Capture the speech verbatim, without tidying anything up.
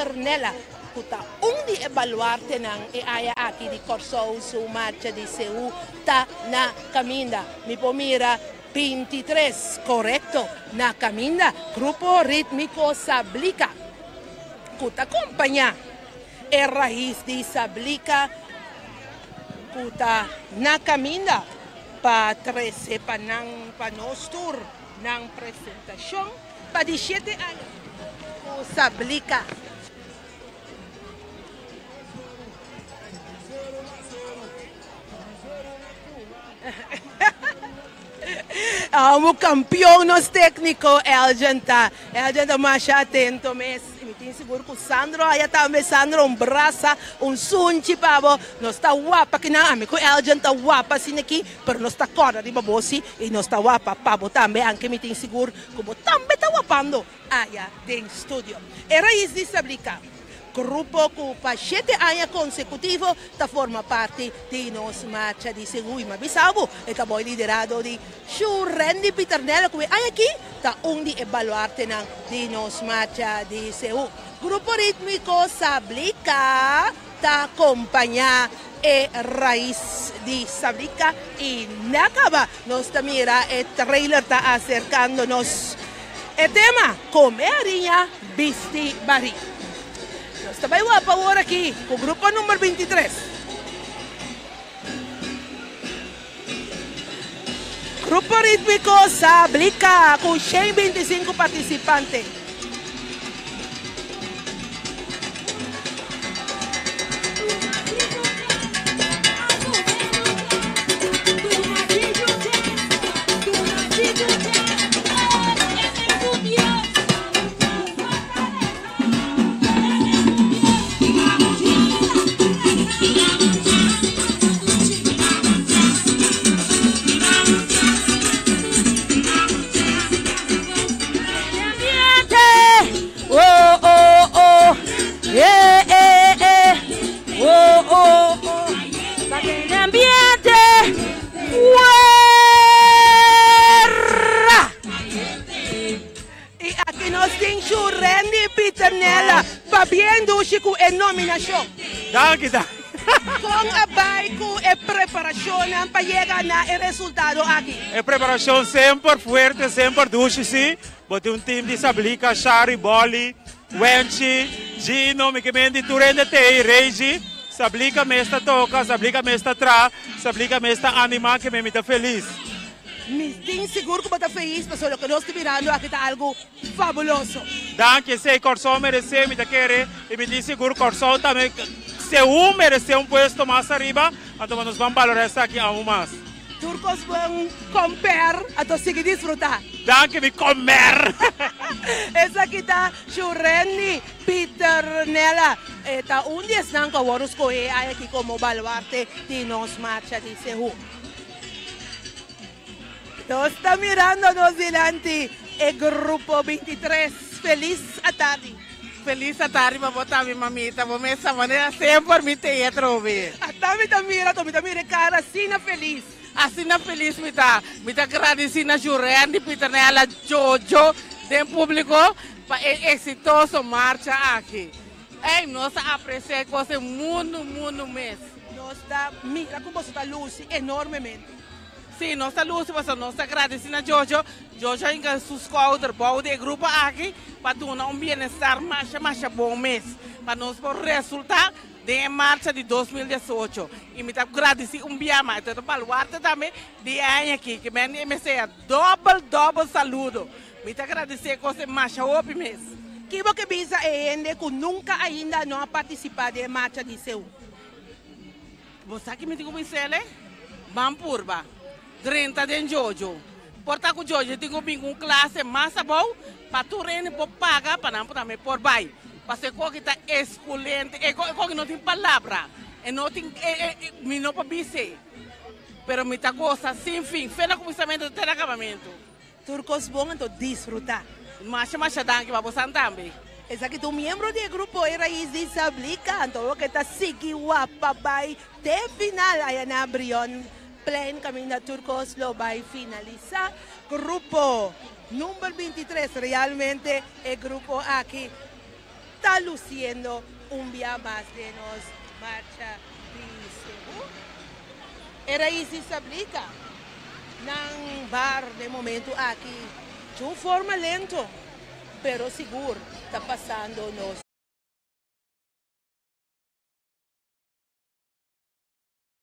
Piternella. Kuta undi evaluarte ng iaya aki di Corso su marcha di Cebu ta na caminda. Mi pomira veintitrés, correcto, na caminda. Grupo ritmico Sablica. Kuta compañía. E raíz di Sablica. Kuta na caminda. Pa trece pa ng panostur ng presentasyon. Pa disiete años. Sablica. Amo campeão nos técnico Eljan tá. Eljan tá mais atento mes. Me tem seguro que Sandro aí tá me Sandro um braça, um sunchi pavo. Nós tá guapa que na amigo Eljan tá guapa assim aqui, pero nós tá corda de babosi e nós tá guapa pavo também, anche me tem seguro como também tá guapando aí tem estúdio. Era isso de Sablica. Grupo que para sete anos consecutivos ta forma parte de nossa marcha de Cebu e Mabisabo e ta boy liderado de Randy Piternella que aí aqui ta undi evaluarte na de nossa marcha de Cebu. Grupo ritmico Sablica ta acompanha e raiz de Sablica e nakaba nos ta mira e trailer ta acercándonos e tema Comeria Bisti Bari. Está bem guapa agora aqui, com o grupo número veintitrés. Grupo rítmico Sablica, com cento e vinte e cinco participantes. Randy Piternella, pabiendo chico e nominação. Danke, danke. Com a baico e preparação para chegar na resultado aqui. A preparação sempre forte, sempre dulce, sim. Bote um time de Sablica, Shari, Boli, Wenchi, Gino, Miquemendi, Turende, Tei, Reigi. Sablica me está toca, Sablica me está tra, Sablica me está anima, que me está feliz. Me tenho seguro que você está feliz, mas o que nós estamos mirando aqui está algo fabuloso. Danke, sei Corso merece, me está querer, e me diz seguro Corso também, se um merece um puesto mais arriba, então nós vamos valorar isso aqui aún mais. Turcos vão comer, então seguir desfrutar. Danke, me comer. Essa aqui está Randy Piternella. Está um dia não que vamos correr aqui como baluarte de nossa marcha de Cebu. Nós estamos mirando nos delante o grupo veintitrés. Feliz a tarde. Feliz a tarde, babota, minha mamita. Vou essa maneira sempre me ter trover. A tarde tá mirando, me tá mirando cara assim na feliz. Assim na feliz me tá, me tá agradecendo a Randy Piternella, Jojo, do público, para exitoso marcha aqui. Ei, nós apreciamos coisa muito, muito mesmo. Nós tá mira como você tá luz enormemente. Sim, nós estamos luz, mas nós agradecemos a Jojo. Jojo ainda sus quadros, bom de grupo aqui, para ter um bem-estar mais, mais bom mesmo. Para nós por resultado de marcha de dois mil e dezoito. E me agradecer um dia mais. Então, para o Baluarte também, de ano aqui, que me me seja double, double saludo. Me agradecer coisa mais óbvio mesmo. Que você pensa é que nunca ainda não participado da marcha de Cebu? Você que me diz como é, né? Mampurba. trinta de Jojo. Porta com Jojo, tenho uma classe mais boa para tu reine por pagar para não também por vai. Porque o que está excelente, o que não tem palavra, e não tem, me não para dizer. Pero me está coisa sem fim, fena começamento até acabamento. Turcos bom então desfrutar. Mas mais danke para você também. Essa que tu membro do grupo era de Sablica, então que está seguindo guapa vai até final aí na Brion. Plan Caminda Turcos lo vai finalizar. Grupo número veintitrés, realmente el grupo aquí está luciendo un día más de nos marcha de Cebu. Era isso se aplica nang bar de momento aqui de uma forma lento, pero seguro está passando nos